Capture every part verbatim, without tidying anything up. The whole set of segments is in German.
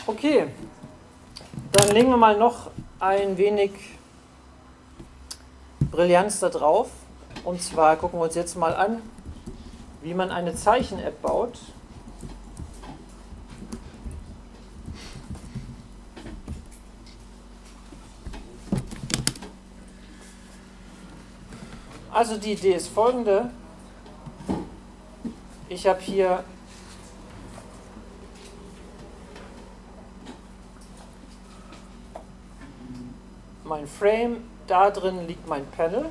Okay, dann legen wir mal noch ein wenig Brillanz da drauf. Und zwar gucken wir uns jetzt mal an, wie man eine Zeichen-App baut. Also die Idee ist folgende. Ich habe hier mein Frame, da drin liegt mein Panel.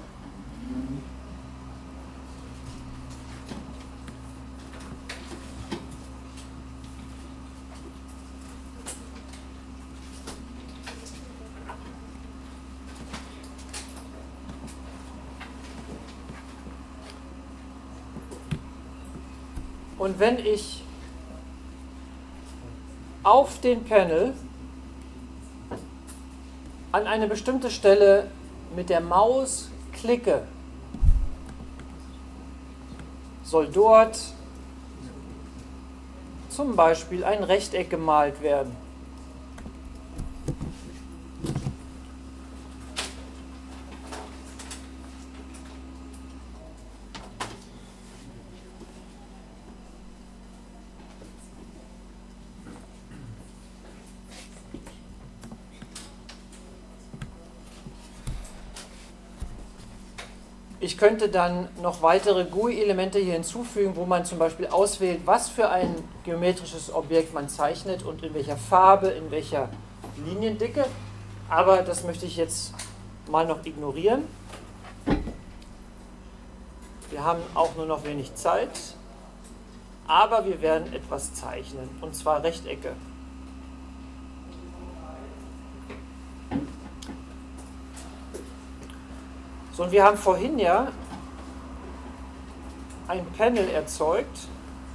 Und wenn ich auf den Panel an eine bestimmte Stelle mit der Maus klicke, soll dort zum Beispiel ein Rechteck gemalt werden. Ich könnte dann noch weitere G U I-Elemente hier hinzufügen, wo man zum Beispiel auswählt, was für ein geometrisches Objekt man zeichnet und in welcher Farbe, in welcher Liniendicke. Aber das möchte ich jetzt mal noch ignorieren. Wir haben auch nur noch wenig Zeit, aber wir werden etwas zeichnen, und zwar Rechtecke. So, und wir haben vorhin ja ein Panel erzeugt.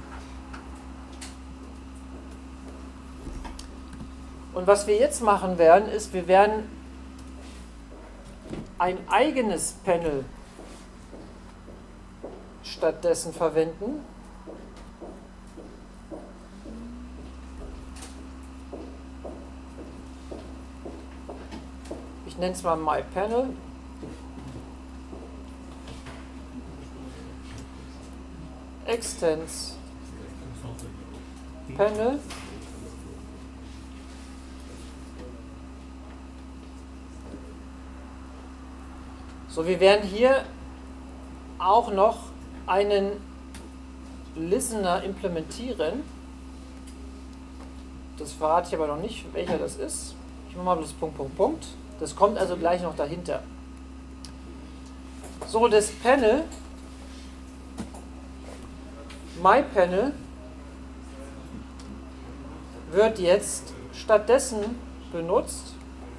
Und was wir jetzt machen werden, ist, wir werden ein eigenes Panel stattdessen verwenden. Ich nenne es mal MyPanel. Extends Panel. So, wir werden hier auch noch einen Listener implementieren. Das verrate ich aber noch nicht, welcher das ist. Ich mache mal bloß Punkt, Punkt, Punkt. Das kommt also gleich noch dahinter. So, das Panel, MyPanel, wird jetzt stattdessen benutzt,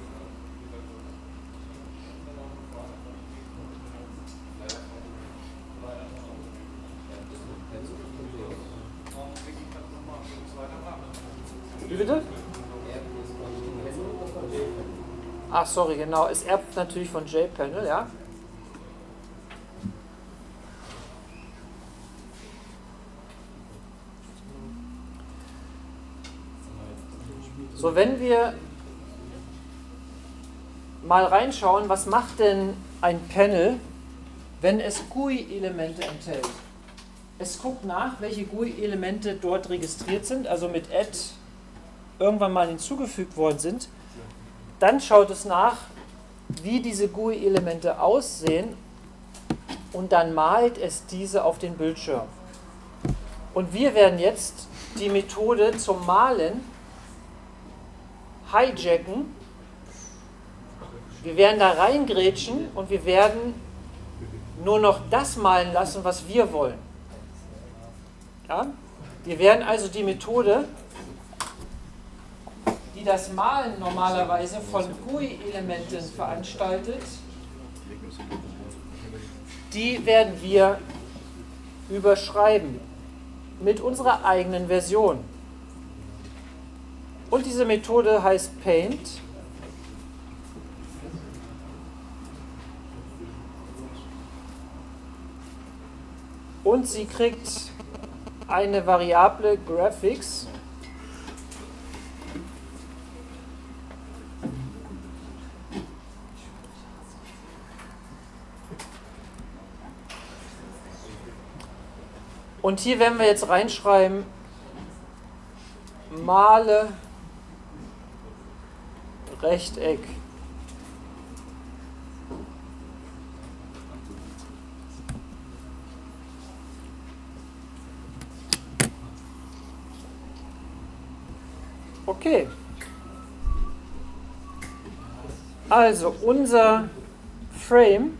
wie bitte? Ach, sorry, genau, es erbt natürlich von JPanel, ja. So, wenn wir mal reinschauen, was macht denn ein Panel, wenn es G U I-Elemente enthält? Es guckt nach, welche G U I-Elemente dort registriert sind, also mit add irgendwann mal hinzugefügt worden sind. Dann schaut es nach, wie diese G U I-Elemente aussehen, und dann malt es diese auf den Bildschirm. Und wir werden jetzt die Methode zum Malen hijacken. Wir werden da reingrätschen und wir werden nur noch das malen lassen, was wir wollen. Ja? Wir werden also die Methode, die das Malen normalerweise von G U I-Elementen veranstaltet, die werden wir überschreiben mit unserer eigenen Version. Und diese Methode heißt Paint. Und sie kriegt eine Variable Graphics. Und hier werden wir jetzt reinschreiben, male Rechteck. Okay. Also unser Frame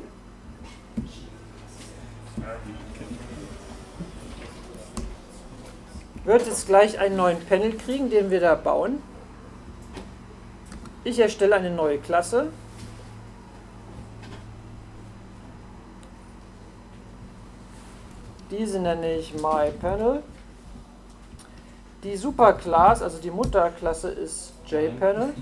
wird jetzt gleich einen neuen Panel kriegen, den wir da bauen. Ich erstelle eine neue Klasse. Diese nenne ich MyPanel. Die Superclass, also die Mutterklasse, ist JPanel.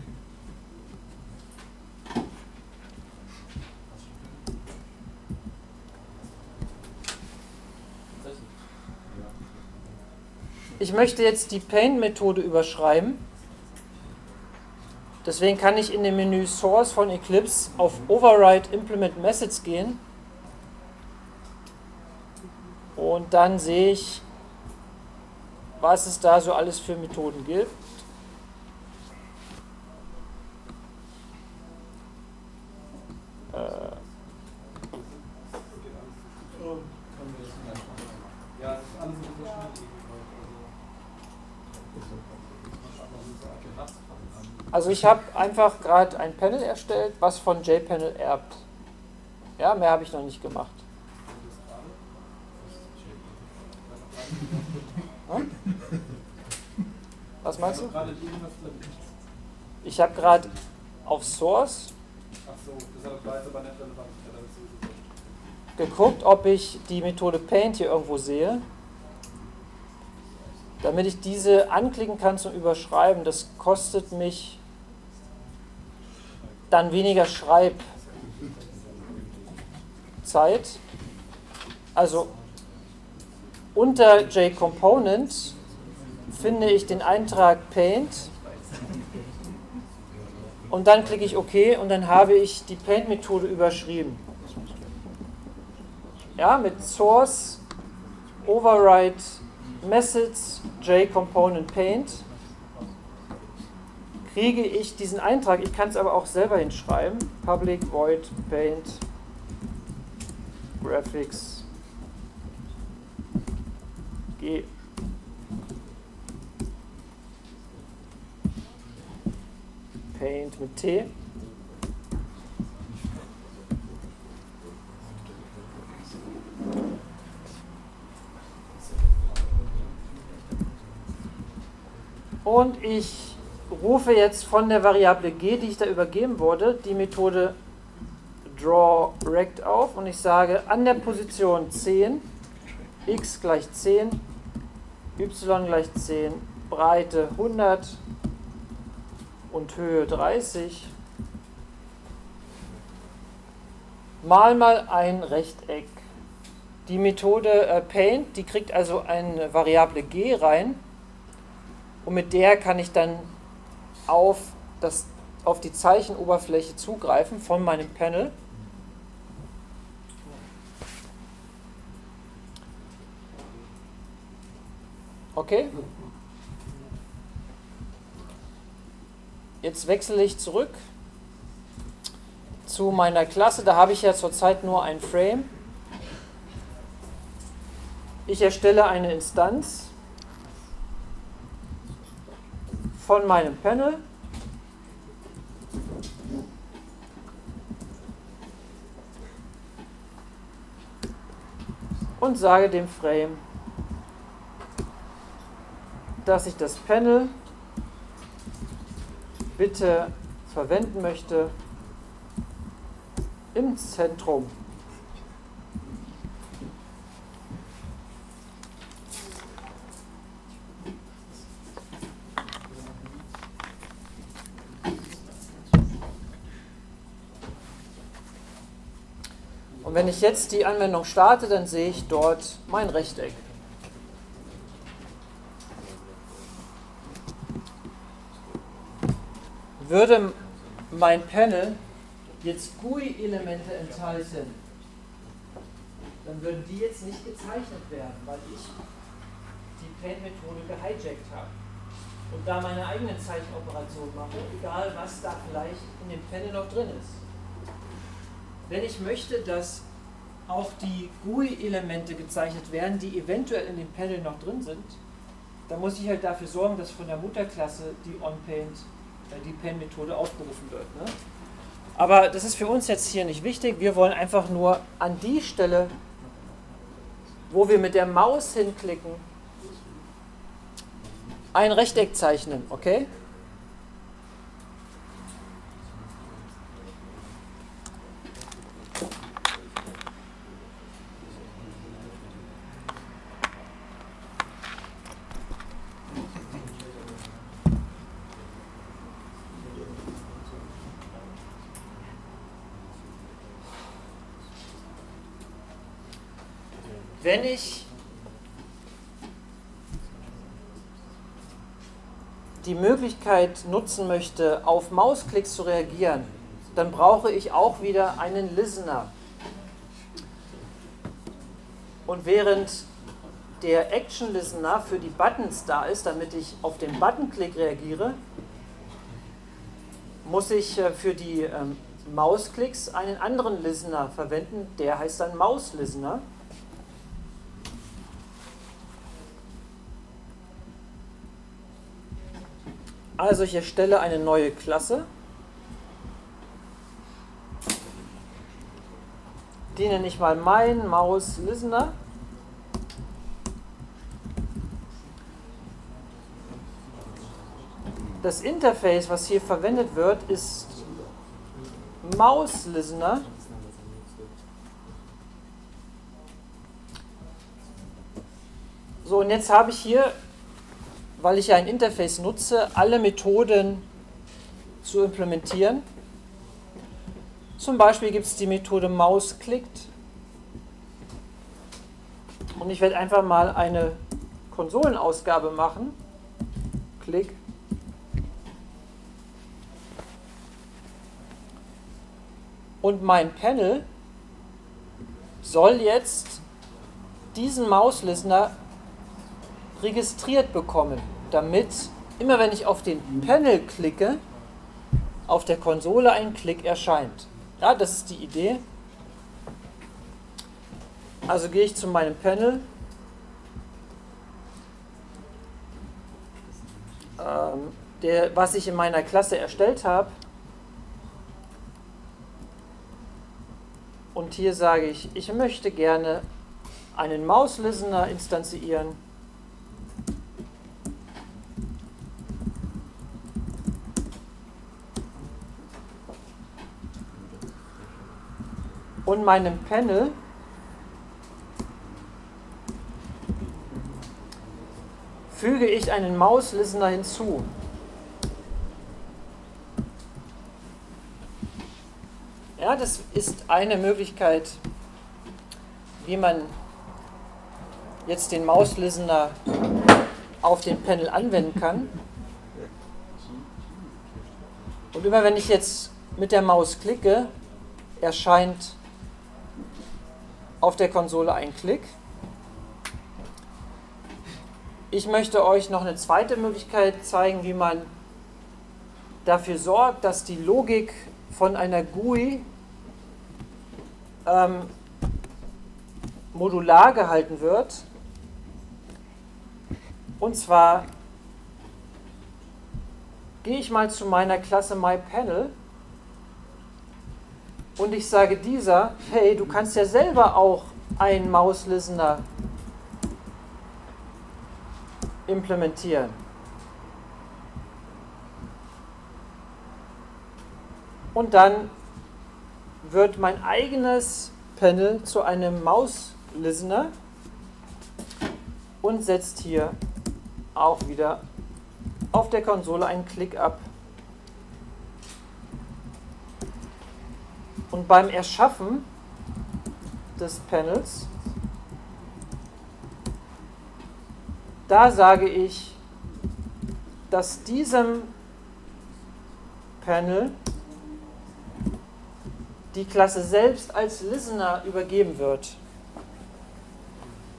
Ich möchte jetzt die Paint-Methode überschreiben. Deswegen kann ich in dem Menü Source von Eclipse auf Override Implement Methods gehen. Und dann sehe ich, was es da so alles für Methoden gibt. Äh Also ich habe einfach gerade ein Panel erstellt, was von JPanel erbt. Ja, mehr habe ich noch nicht gemacht. Hm? Was meinst du? Ich habe gerade auf Source geguckt, ob ich die Methode Paint hier irgendwo sehe, damit ich diese anklicken kann zum Überschreiben. Das kostet mich dann weniger Schreibzeit. Also unter JComponent finde ich den Eintrag Paint und dann klicke ich OK und dann habe ich die Paint-Methode überschrieben. Ja, mit Source, Override, Methods, JComponent Paint kriege ich diesen Eintrag. Ich kann es aber auch selber hinschreiben. Public void paint graphics G. Paint mit T. Und ich rufe jetzt von der Variable g, die ich da übergeben wurde, die Methode drawRect auf und ich sage an der Position zehn, x gleich zehn, y gleich zehn, Breite hundert und Höhe dreißig, mal mal ein Rechteck. Die Methode äh, Paint, die kriegt also eine Variable g rein und mit der kann ich dann auf, das, auf die Zeichenoberfläche zugreifen von meinem Panel. Okay? Jetzt wechsle ich zurück zu meiner Klasse. Da habe ich ja zurzeit nur ein Frame. Ich erstelle eine Instanz von meinem Panel. Und sage dem Frame, dass ich das Panel bitte verwenden möchte im Zentrum. Und wenn ich jetzt die Anwendung starte, dann sehe ich dort mein Rechteck. Würde mein Panel jetzt G U I-Elemente enthalten, dann würden die jetzt nicht gezeichnet werden, weil ich die Paint-Methode gehijackt habe und da meine eigene Zeichenoperation mache, egal was da vielleicht in dem Panel noch drin ist. Wenn ich möchte, dass auch die G U I-Elemente gezeichnet werden, die eventuell in dem Panel noch drin sind, dann muss ich halt dafür sorgen, dass von der Mutterklasse die OnPaint, äh, die Paint-Methode aufgerufen wird. Ne? Aber das ist für uns jetzt hier nicht wichtig. Wir wollen einfach nur an die Stelle, wo wir mit der Maus hinklicken, ein Rechteck zeichnen, okay? Wenn ich die Möglichkeit nutzen möchte, auf Mausklicks zu reagieren, dann brauche ich auch wieder einen Listener. Und während der Action Listener für die Buttons da ist, damit ich auf den Buttonklick reagiere, muss ich für die ähm, Mausklicks einen anderen Listener verwenden, der heißt dann Maus-Listener. Also ich erstelle eine neue Klasse, die nenne ich mal mein Maus-Listener. Das Interface, was hier verwendet wird, ist Maus-Listener. So, und jetzt habe ich hier, weil ich ja ein Interface nutze, alle Methoden zu implementieren. Zum Beispiel gibt es die Methode Mausklickt. Und ich werde einfach mal eine Konsolenausgabe machen. Klick. Und mein Panel soll jetzt diesen Maus-Listener registriert bekommen, damit immer wenn ich auf den Panel klicke, auf der Konsole ein Klick erscheint. Ja, das ist die Idee. Also gehe ich zu meinem Panel. Ähm, der, was ich in meiner Klasse erstellt habe. Und hier sage ich, ich möchte gerne einen Maus-Listener instanzieren. Und meinem Panel füge ich einen Maus-Listener hinzu. Ja, das ist eine Möglichkeit, wie man jetzt den Maus-Listener auf den Panel anwenden kann. Und immer wenn ich jetzt mit der Maus klicke, erscheint auf der Konsole ein Klick. Ich möchte euch noch eine zweite Möglichkeit zeigen, wie man dafür sorgt, dass die Logik von einer G U I ähm, modular gehalten wird. Und zwar gehe ich mal zu meiner Klasse MyPanel und ich sage dieser, hey, du kannst ja selber auch einen Maus-Listener implementieren. Und dann wird mein eigenes Panel zu einem Maus-Listener und setzt hier auch wieder auf der Konsole einen Klick ab. Und beim Erschaffen des Panels, da sage ich, dass diesem Panel die Klasse selbst als Listener übergeben wird.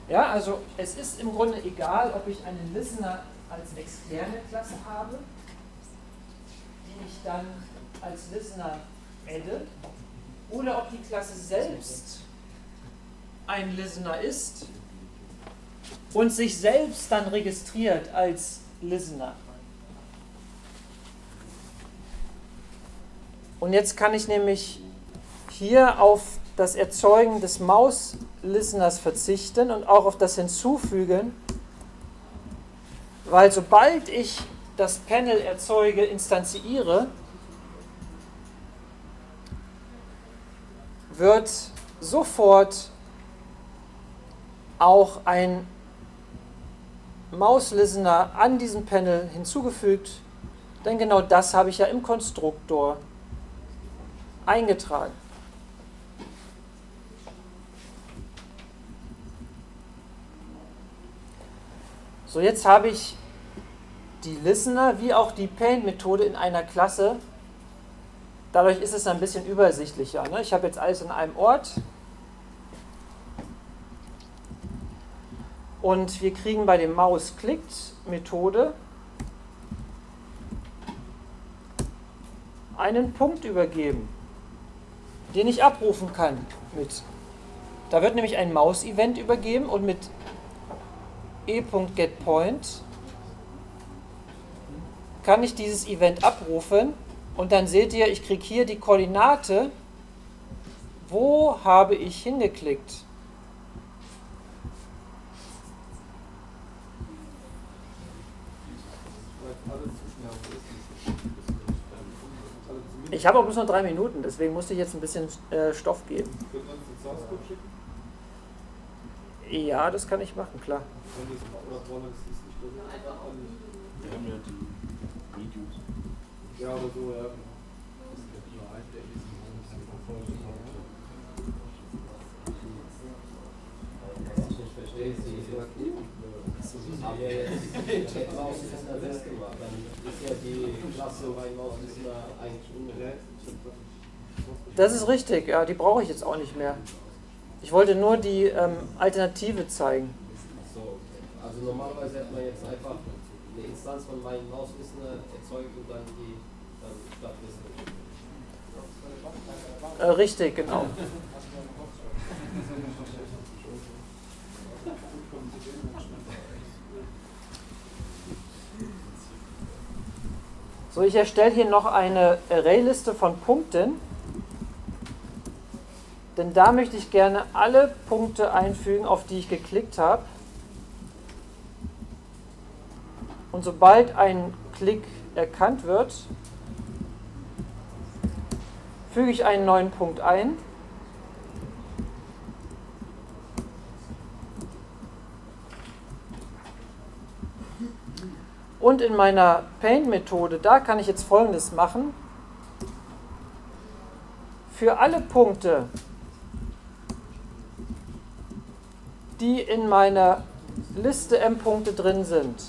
Ja, also es ist im Grunde egal, ob ich einen Listener als externe Klasse habe, die ich dann als Listener adde, oder ob die Klasse selbst ein Listener ist und sich selbst dann registriert als Listener. Und jetzt kann ich nämlich hier auf das Erzeugen des Maus-Listeners verzichten und auch auf das Hinzufügen, weil sobald ich das Panel erzeuge, instanziere, wird sofort auch ein Maus-Listener an diesem Panel hinzugefügt, denn genau das habe ich ja im Konstruktor eingetragen. So, jetzt habe ich die Listener wie auch die Paint-Methode in einer Klasse. Dadurch ist es ein bisschen übersichtlicher, ne? Ich habe jetzt alles an einem Ort. Und wir kriegen bei dem Maus-Klickt-Methode einen Punkt übergeben, den ich abrufen kann mit. Da wird nämlich ein Maus-Event übergeben und mit e.getPoint kann ich dieses Event abrufen und dann seht ihr, ich kriege hier die Koordinate, wo habe ich hingeklickt. Ich habe auch bloß noch drei Minuten, deswegen musste ich jetzt ein bisschen äh, Stoff geben. Können wir uns den Source Code schicken? Ja, das kann ich machen, klar. Wir haben ja die Videos. Ja, oder so, ja. Ich verstehe Sie. Aber jetzt der Maus-Listener selbst gemacht. Dann ist ja die Klasse bei Maus-Listener eigentlich unbemerkt. Das ist richtig, ja, die brauche ich jetzt auch nicht mehr. Ich wollte nur die ähm, Alternative zeigen. So, also normalerweise hätte man jetzt einfach eine Instanz von meinem Maus-Listener erzeugt und dann die dann Stadtliste. Äh, richtig, genau. So, ich erstelle hier noch eine Arrayliste von Punkten, denn da möchte ich gerne alle Punkte einfügen, auf die ich geklickt habe. Und sobald ein Klick erkannt wird, füge ich einen neuen Punkt ein. Und in meiner Paint-Methode, da kann ich jetzt Folgendes machen. Für alle Punkte, die in meiner Liste M-Punkte drin sind,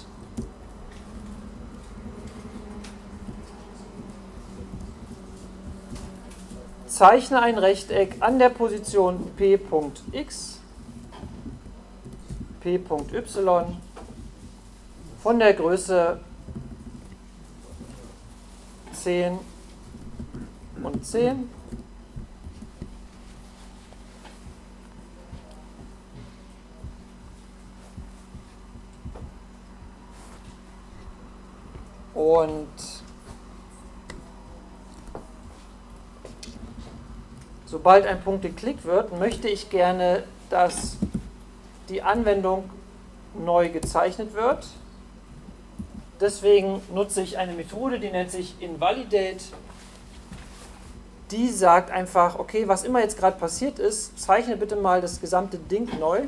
zeichne ein Rechteck an der Position P.x, P.y von der Größe zehn und zehn. Und sobald ein Punkt geklickt wird, möchte ich gerne, dass die Anwendung neu gezeichnet wird. Deswegen nutze ich eine Methode, die nennt sich Invalidate. Die sagt einfach, okay, was immer jetzt gerade passiert ist, zeichne bitte mal das gesamte Ding neu.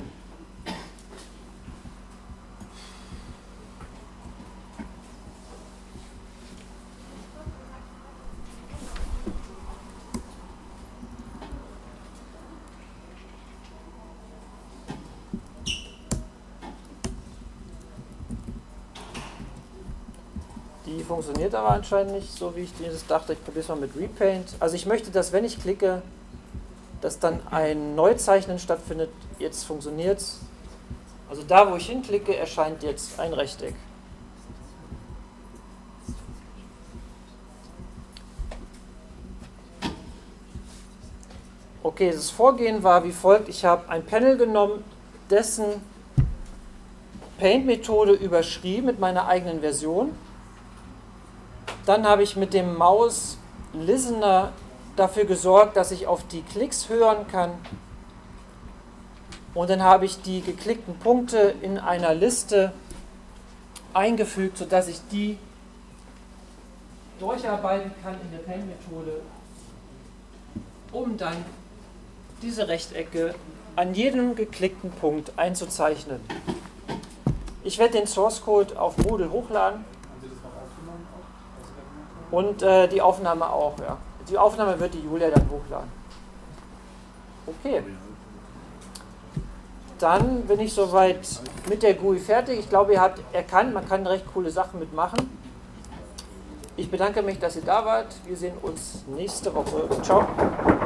Die funktioniert aber anscheinend nicht so, wie ich das dachte. Ich probiere es mal mit Repaint. Also ich möchte, dass wenn ich klicke, dass dann ein Neuzeichnen stattfindet. Jetzt funktioniert es. Also da, wo ich hinklicke, erscheint jetzt ein Rechteck. Okay, das Vorgehen war wie folgt. Ich habe ein Panel genommen, dessen Paint-Methode überschrieben mit meiner eigenen Version. Dann habe ich mit dem Maus-Listener dafür gesorgt, dass ich auf die Klicks hören kann. Und dann habe ich die geklickten Punkte in einer Liste eingefügt, sodass ich die durcharbeiten kann in der Paint-Methode, um dann diese Rechtecke an jedem geklickten Punkt einzuzeichnen. Ich werde den Source Code auf Moodle hochladen. Und äh, die Aufnahme auch, ja. Die Aufnahme wird die Julia dann hochladen. Okay. Dann bin ich soweit mit der G U I fertig. Ich glaube, ihr habt erkannt, man kann recht coole Sachen mitmachen. Ich bedanke mich, dass ihr da wart. Wir sehen uns nächste Woche. Ciao.